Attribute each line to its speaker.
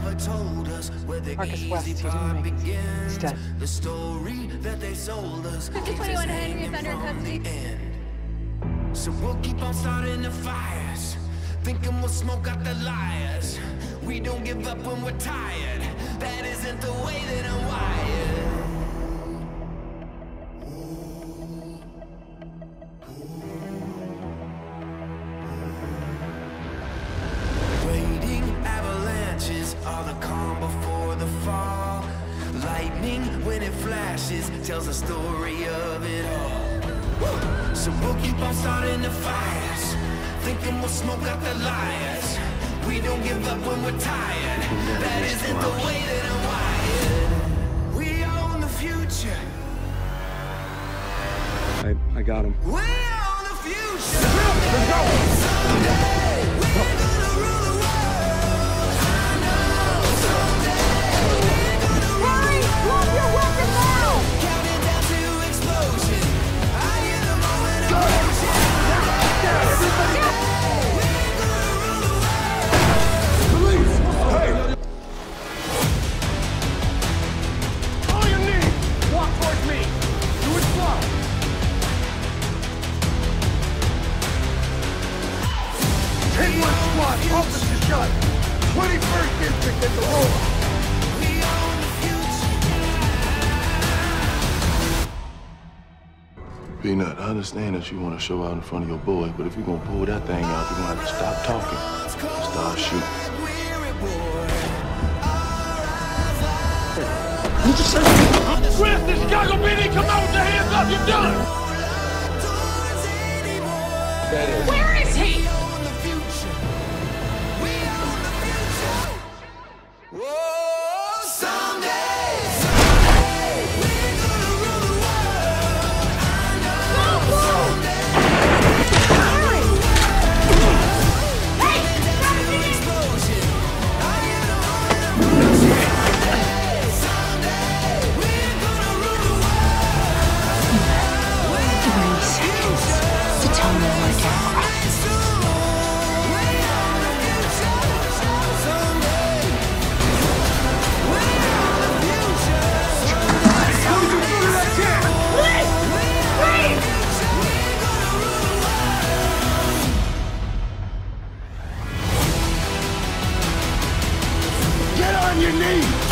Speaker 1: never told us where the
Speaker 2: Marcus West,
Speaker 1: easy
Speaker 2: he didn't
Speaker 1: part
Speaker 2: make it.
Speaker 1: begins.
Speaker 2: He's dead.
Speaker 1: The story that they sold us
Speaker 3: 5021 Henry is under custody.
Speaker 1: So we'll keep on starting the fires, thinking we'll smoke out the liars. We don't give up when we're tired. That isn't the way that I'm wired. Waiting avalanches are the calm before the fall. Lightning, when it flashes, tells the story of it all. So we'll keep on starting the fires, thinking we'll smoke out the liars. We don't give up when we're tired. That isn't the way that I'm wired. We own the future.
Speaker 4: I got him.
Speaker 1: We own the future. Someday we're gonna rule the world. I know someday we're gonna rule the world.
Speaker 3: Drop your weapon now!
Speaker 1: Counting down to explosion. I hear the moment approaching.
Speaker 4: All you need! Walk towards me! Do it slow! Hit one squad! Officer shot! 21st District at the roll!
Speaker 1: We own the future.
Speaker 5: Peanut, I understand that you want to show out in front of your boy, but if you're going to pull that thing out, you're going to have to stop talking and start shooting.
Speaker 4: Chris, this Chicago PD, come out with your hands up, you're done!
Speaker 3: Where is he?
Speaker 1: Whoa, someday we're gonna rule the world. I know someday
Speaker 3: Hurry! Hey!
Speaker 1: explosion. I hear the moment approaching. Someday we're gonna rule the world.
Speaker 3: 30 seconds to tell me where to go.
Speaker 4: Get on your knees!